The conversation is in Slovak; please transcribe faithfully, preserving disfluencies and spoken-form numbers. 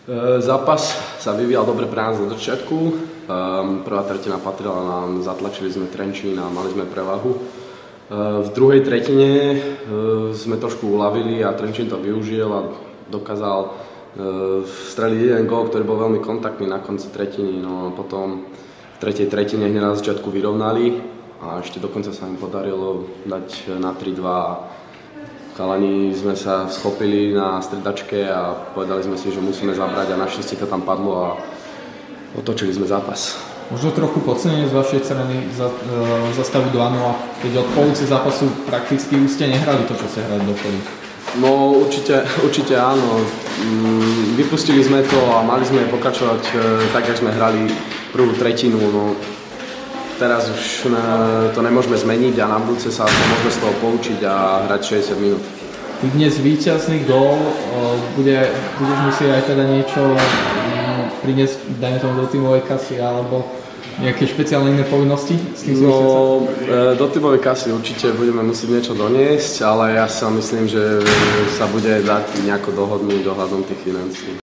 Zápas sa vyvíjal dobre pre nás na začiatku. Prvá tretina patrila nám, zatlačili sme Trenčín a mali sme prevahu. V druhej tretine sme trošku uľavili a Trenčín to využil a dokázal streliť jeden gól, ktorý bol veľmi kontaktný na konci tretiny. No a potom v tretej tretine hneď na začiatku vyrovnali a ešte dokonca sa im podarilo dať na tri dva. Chalani sme sa schopili na stredačke a povedali sme si, že musíme zabrať a našťastie to tam padlo a otočili sme zápas. Možno trochu podcenenie z vašej strany za, e, za stavu dva nula, keď od polovice zápasu prakticky už ste nehrali to, čo ste hrali dovtedy. No určite, určite áno. Vypustili sme to a mali sme pokračovať e, tak, jak sme hrali prvú tretinu. No, teraz už ne, to nemôžeme zmeniť a na budúce sa môžeme z toho poučiť a hrať šesťdesiat minút. Dnes víťazný gól, bude, budeš musieť aj teda niečo priniesť, dajme tomu do tímovej kasy alebo nejaké špeciálne iné povinnosti? S tým no, do tímovej kasy určite budeme musieť niečo doniesť, ale ja sa myslím, že sa bude dať nejako dohodnúť ohľadom tých financií.